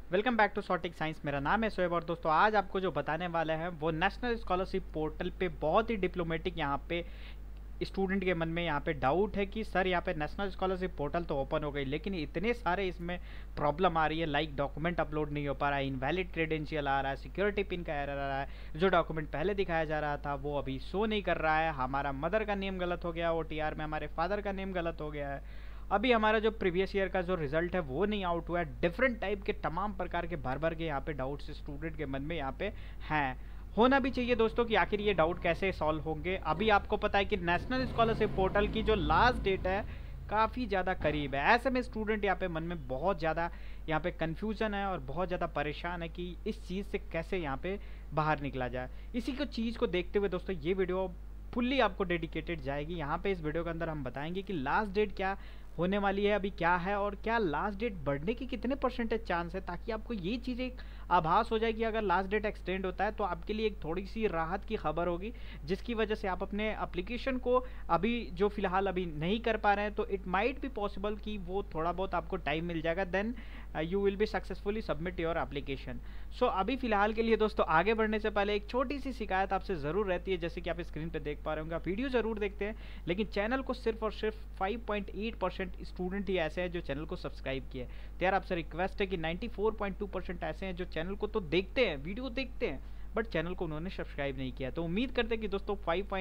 Welcome back to सॉटिक science. मेरा नाम है शोएब और दोस्तों आज आपको जो बताने वाले हैं वो नेशनल स्कॉलरशिप पोर्टल पे बहुत ही डिप्लोमेटिक यहाँ पे स्टूडेंट के मन में यहाँ पे डाउट है कि सर यहाँ पे नेशनल स्कॉलरशिप पोर्टल तो ओपन हो गई लेकिन इतने सारे इसमें प्रॉब्लम आ रही है, लाइक डॉक्यूमेंट अपलोड नहीं हो पा रहा है, इनवैलिड क्रेडेंशियल आ रहा है, सिक्योरिटी पिन का एरर आ रहा है, जो डॉक्यूमेंट पहले दिखाया जा रहा था वो अभी शो नहीं कर रहा है, हमारा मदर का नेम गलत हो गया, OTR में हमारे फादर का नेम गलत हो गया है, अभी हमारा जो प्रीवियस ईयर का जो रिजल्ट है वो नहीं आउट हुआ है। डिफरेंट टाइप के तमाम प्रकार के भर भर के यहाँ पे डाउट्स स्टूडेंट के मन में यहाँ पे हैं, होना भी चाहिए दोस्तों कि आखिर ये डाउट कैसे सॉल्व होंगे। अभी आपको पता है कि नेशनल स्कॉलरशिप पोर्टल की जो लास्ट डेट है काफ़ी ज़्यादा करीब है। ऐसे में स्टूडेंट यहाँ पे मन में बहुत ज़्यादा यहाँ पे कन्फ्यूज़न है और बहुत ज़्यादा परेशान है कि इस चीज़ से कैसे यहाँ पे बाहर निकला जाए। इसी को चीज़ को देखते हुए दोस्तों ये वीडियो फुल्ली आपको डेडिकेटेड जाएगी। यहाँ पे इस वीडियो के अंदर हम बताएंगे कि लास्ट डेट क्या होने वाली है, अभी क्या है और क्या लास्ट डेट बढ़ने की कितने परसेंटेज चांस है, ताकि आपको ये चीज़ एक आभास हो जाए कि अगर लास्ट डेट एक्सटेंड होता है तो आपके लिए एक थोड़ी सी राहत की खबर होगी, जिसकी वजह से आप अपने एप्लीकेशन को अभी जो फिलहाल अभी नहीं कर पा रहे हैं तो इट माइट बी पॉसिबल कि वो थोड़ा बहुत आपको टाइम मिल जाएगा, then you will be successfully submit your application. So अभी फिलहाल के लिए दोस्तों आगे बढ़ने से पहले एक छोटी सी शिकायत आपसे ज़रूर रहती है, जैसे कि आप स्क्रीन पर देख पा रहे होंगे। आप वीडियो ज़रूर देखते हैं लेकिन चैनल को सिर्फ और सिर्फ 5.8% स्टूडेंट ही ऐसे हैं जो चैनल को सब्सक्राइब किए। तो यार आपसे रिक्वेस्ट है कि 94.2% ऐसे हैं जो चैनल को तो देखते हैं, वीडियो देखते हैं, बट चैनल को उन्होंने सब्सक्राइब नहीं किया। तो उम्मीद करते हैं कि दोस्तों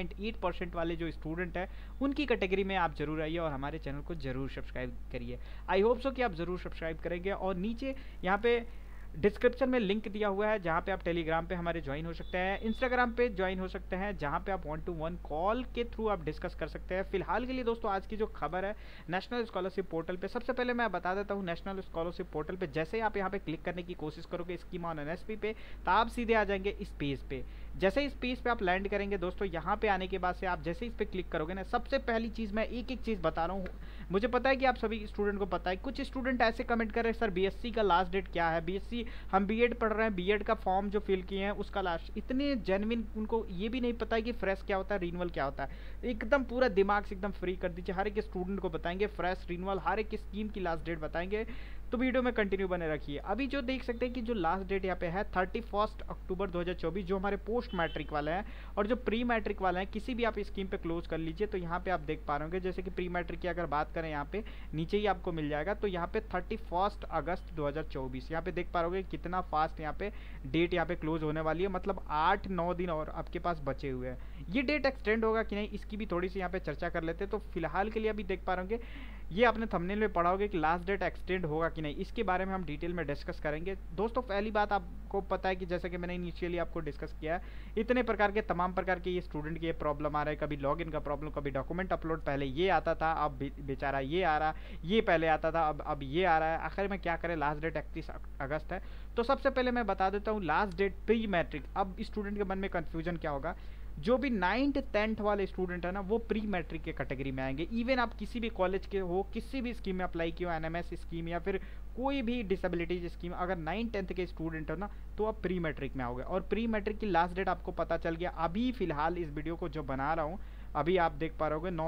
5.8% वाले जो स्टूडेंट हैं उनकी कैटेगरी में आप जरूर आइए और हमारे चैनल को जरूर सब्सक्राइब करिए। आई होप सो कि आप जरूर सब्सक्राइब करेंगे। और नीचे यहाँ पे डिस्क्रिप्शन में लिंक दिया हुआ है जहाँ पे आप टेलीग्राम पे हमारे ज्वाइन हो सकते हैं, इंस्टाग्राम पे ज्वाइन हो सकते हैं, जहाँ पे आप 1-to-1 कॉल के थ्रू आप डिस्कस कर सकते हैं। फिलहाल के लिए दोस्तों आज की जो खबर है नेशनल स्कॉलरशिप पोर्टल पे, सबसे पहले मैं बता देता हूँ नेशनल स्कॉलरशिप पोर्टल पे जैसे ही आप यहाँ पे क्लिक करने की कोशिश करोगे स्कीम ऑन NSP पे, तो आप सीधे आ जाएंगे इस पेज पे। जैसे इस पेज पे आप लैंड करेंगे दोस्तों, यहाँ पे आने के बाद से आप जैसे इस पे क्लिक करोगे ना, सबसे पहली चीज़ मैं एक एक चीज़ बता रहा हूँ। मुझे पता है कि आप सभी स्टूडेंट को पता है, कुछ स्टूडेंट ऐसे कमेंट कर रहे हैं सर BSc का लास्ट डेट क्या है, BSc हम B.Ed पढ़ रहे हैं, B.Ed का फॉर्म जो फिल किए हैं उसका लास्ट, इतने जेन्युइन उनको ये भी नहीं पता है कि फ्रेश क्या होता है, रिन्यूअल क्या होता है। एकदम पूरा दिमाग से एकदम फ्री कर दीजिए, हर एक स्टूडेंट को बताएंगे फ्रेश, रिन्यूअल, हर एक स्कीम की लास्ट डेट बताएंगे। तो वीडियो में कंटिन्यू बने रखिए। अभी जो देख सकते हैं कि जो लास्ट डेट यहाँ पे है 31 अक्टूबर 2024, जो हमारे पोस्ट मैट्रिक वाले हैं और जो प्री मैट्रिक वाले हैं, किसी भी आप स्कीम पे क्लोज कर लीजिए। तो यहाँ पे आप देख पा रहे होंगे जैसे कि प्री मैट्रिक की अगर बात करें यहाँ पे नीचे ही आपको मिल जाएगा। तो यहाँ पे 31 अगस्त 2024 यहाँ पे देख पा रहे कितना फास्ट यहाँ पे डेट यहाँ पे क्लोज होने वाली है, मतलब 8-9 दिन और आपके पास बचे हुए हैं। ये डेट एक्सटेंड होगा कि नहीं इसकी भी थोड़ी सी यहाँ पे चर्चा कर लेते हैं। तो फिलहाल के लिए अभी देख पा रहे होंगे, ये आपने थंबनेल में पढ़ा होगा कि लास्ट डेट एक्सटेंड होगा कि नहीं, इसके बारे में हम डिटेल में डिस्कस करेंगे। दोस्तों पहली बात आपको पता है कि जैसे कि मैंने इनिशियली आपको डिस्कस किया है, इतने प्रकार के तमाम प्रकार के ये स्टूडेंट की ये प्रॉब्लम आ रहा है, कभी लॉगिन का प्रॉब्लम, कभी डॉक्यूमेंट अपलोड, पहले ये आता था अब बेचारा ये आ रहा, ये पहले आता था अब ये आ रहा है, आखिर में क्या करें। लास्ट डेट 31 अगस्त है। तो सबसे पहले मैं बता देता हूँ लास्ट डेट प्री मैट्रिक। अब स्टूडेंट के मन में कन्फ्यूजन क्या होगा, जो भी 9th 10th वाले स्टूडेंट है ना वो प्री मैट्रिक के कैटेगरी में आएंगे। इवन आप किसी भी कॉलेज के हो, किसी भी स्कीम में अप्लाई किया हो, NMS स्कीम या फिर कोई भी डिसेबिलिटीज स्कीम, अगर 9th 10th के स्टूडेंट हो ना तो आप प्री मैट्रिक में आओगे। और प्री मैट्रिक की लास्ट डेट आपको पता चल गया। अभी फिलहाल इस वीडियो को जो बना रहा हूँ अभी आप देख पा रहे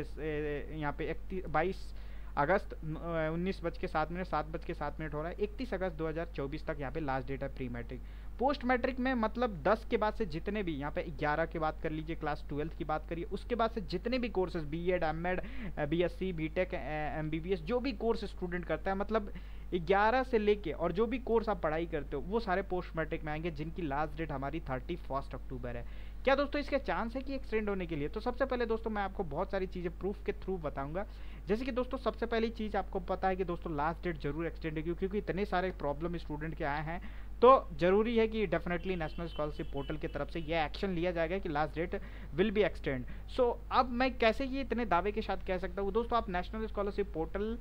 हो यहाँ पे 22 अगस्त 19:07 7:07 हो रहा है। 31 अगस्त 2024 तक यहाँ पे लास्ट डेट है प्री मैट्रिक। पोस्ट मैट्रिक में मतलब 10 के बाद से जितने भी यहाँ पे 11 की बात कर लीजिए, क्लास 12 की बात करिए, उसके बाद से जितने भी courses B.Ed M.Ed BSc B.Tech MBBS जो भी कोर्स स्टूडेंट करता है, मतलब 11 से लेके और जो भी कोर्स आप पढ़ाई करते हो वो सारे पोस्ट मैट्रिक में आएंगे, जिनकी लास्ट डेट हमारी 31 अक्टूबर है। क्या दोस्तों इसके चांस है कि एक्सटेंड होने के लिए? तो सबसे पहले दोस्तों मैं आपको बहुत सारी चीज़ें प्रूफ के थ्रू बताऊंगा। जैसे कि दोस्तों सबसे पहली चीज़ आपको पता है कि दोस्तों लास्ट डेट जरूर एक्सटेंड होगी, क्योंकि इतने सारे प्रॉब्लम स्टूडेंट के आए हैं तो जरूरी है कि डेफिनेटली नेशनल स्कॉलरशिप पोर्टल की तरफ से यह एक्शन लिया जाएगा कि last date will be extend. So अब मैं कैसे ये इतने दावे के साथ कह सकता हूँ दोस्तों, आप नेशनल स्कॉलरशिप पोर्टल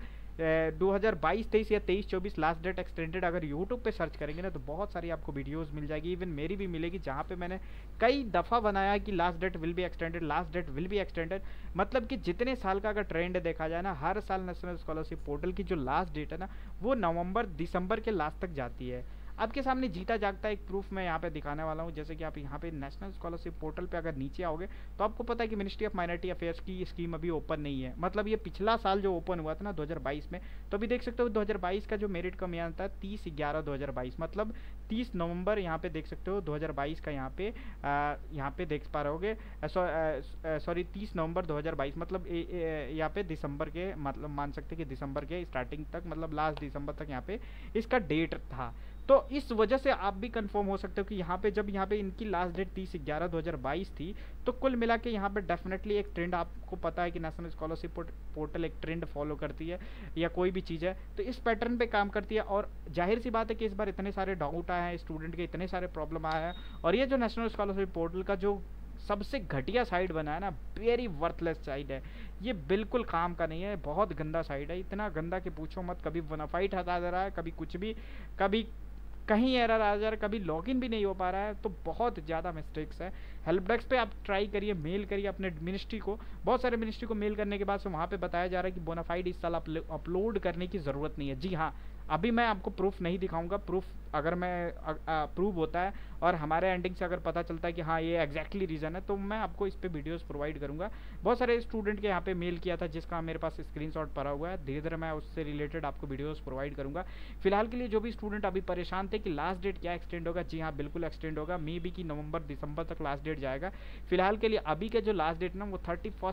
2022-23 या 23-24 लास्ट डेट एक्सटेंडेड अगर यूट्यूब पे सर्च करेंगे ना तो बहुत सारी आपको वीडियोस मिल जाएगी, इवन मेरी भी मिलेगी, जहाँ पे मैंने कई दफ़ा बनाया कि last date will be extended, last date will be extended. मतलब कि जितने साल का अगर ट्रेंड देखा जाए ना, हर साल नेशनल स्कॉलरशिप पोर्टल की जो लास्ट डेट है ना वो नवंबर दिसंबर के लास्ट तक जाती है। आपके सामने जीता जागता एक प्रूफ मैं यहाँ पे दिखाने वाला हूँ। जैसे कि आप यहाँ पे नेशनल स्कॉलरशिप पोर्टल पे अगर नीचे आओगे तो आपको पता है कि मिनिस्ट्री ऑफ माइनॉरिटी अफेयर्स की स्कीम अभी ओपन नहीं है। मतलब ये पिछला साल जो ओपन हुआ था ना 2022 में, तो अभी देख सकते हो 2022 का जो मेरिट का मियाद था 30/11/2022, मतलब 30 नवंबर यहाँ पे देख सकते हो 2022 का यहाँ पे देख पा रहे होगे। सॉरी 30 नवंबर 2022, मतलब यहाँ पे दिसंबर के, मतलब मान सकते कि दिसंबर के स्टार्टिंग तक, मतलब लास्ट दिसंबर तक यहाँ पे इसका डेट था। तो इस वजह से आप भी कंफर्म हो सकते हो कि यहाँ पे जब यहाँ पे इनकी लास्ट डेट 30/11/2022 थी, तो कुल मिला के यहाँ पे डेफिनेटली एक ट्रेंड, आपको पता है कि नेशनल स्कॉलरशिप पोर्टल एक ट्रेंड फॉलो करती है या कोई भी चीज़ है तो इस पैटर्न पे काम करती है। और जाहिर सी बात है कि इस बार इतने सारे डाउट आए हैं स्टूडेंट के, इतने सारे प्रॉब्लम आए हैं, और ये जो नेशनल स्कॉलरशिप पोर्टल का जो सबसे घटिया साइट बना है ना, वेरी वर्थलेस साइट है, ये बिल्कुल काम का नहीं है, बहुत गंदा साइट है, इतना गंदा कि पूछो मत। कभी बोनाफाइड हटा दे रहा है, कभी कुछ भी, कभी कहीं एरर आ जा रहा है, कभी लॉगिन भी नहीं हो पा रहा है, तो बहुत ज़्यादा मिस्टेक्स है। हेल्प डेस्क पे आप ट्राई करिए, मेल करिए अपने मिनिस्ट्री को। बहुत सारे मिनिस्ट्री को मेल करने के बाद से वहाँ पे बताया जा रहा है कि बोनाफाइड इस साल अपलोड करने की ज़रूरत नहीं है। जी हाँ, अभी मैं आपको प्रूफ नहीं दिखाऊंगा, प्रूफ अगर मैं प्रूव होता है और हमारे एंडिंग से अगर पता चलता है कि हाँ ये एग्जैक्टली रीज़न है, तो मैं आपको इस पे वीडियोस प्रोवाइड करूंगा। बहुत सारे स्टूडेंट के यहाँ पे मेल किया था जिसका मेरे पास स्क्रीनशॉट पड़ा हुआ है, धीरे धीरे मैं उससे रिलेटेड आपको वीडियोस प्रोवाइड करूंगा। फिलहाल के लिए जो भी स्टूडेंट अभी परेशान थे कि लास्ट डेट क्या एक्सटेंड होगा, जी हाँ बिल्कुल एक्सटेंड होगा, मे बी कि नवंबर दिसंबर तक लास्ट डेट जाएगा। फिलहाल के लिए अभी के जो लास्ट डेट ना वो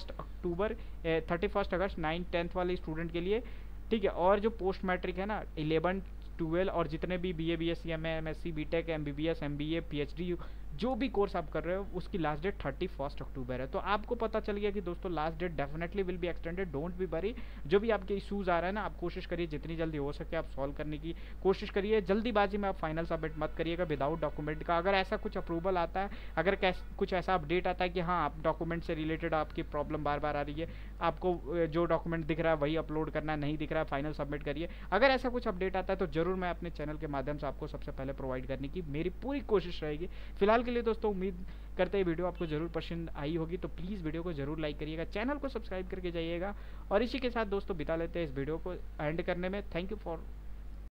31 अगस्त 9-10 वाले स्टूडेंट के लिए, ठीक है। और जो पोस्ट मैट्रिक है ना 11, 12 और जितने भी BA, BSc, MA, MSc, BTech, MBBS, MBA, PhD जो भी कोर्स आप कर रहे हो उसकी लास्ट डेट 31 अक्टूबर है। तो आपको पता चल गया कि दोस्तों last date definitely will be extended, don't be worry. जो भी आपके इशूज़ आ रहा है ना, आप कोशिश करिए जितनी जल्दी हो सके आप सॉल्व करने की कोशिश करिए। जल्दीबाजी में आप फाइनल सबमिट मत करिएगा विदाउट डॉक्यूमेंट का। अगर ऐसा कुछ अप्रूवल आता है, अगर कुछ ऐसा अपडेट आता है कि हाँ आप डॉक्यूमेंट से रिलेटेड आपकी प्रॉब्लम बार बार आ रही है, आपको जो डॉक्यूमेंट दिख रहा है वही अपलोड करना है, नहीं दिख रहा है फाइनल सबमिट करिए। अगर ऐसा कुछ अपडेट आता है तो जरूर मैं अपने चैनल के माध्यम से आपको सबसे पहले प्रोवाइड करने की मेरी पूरी कोशिश रहेगी। फिलहाल के लिए दोस्तों उम्मीद करते हैं वीडियो आपको जरूर पसंद आई होगी, तो प्लीज़ वीडियो को जरूर लाइक करिएगा, चैनल को सब्सक्राइब करके जाइएगा। और इसी के साथ दोस्तों बिता लेते हैं इस वीडियो को एंड करने में। Thank you for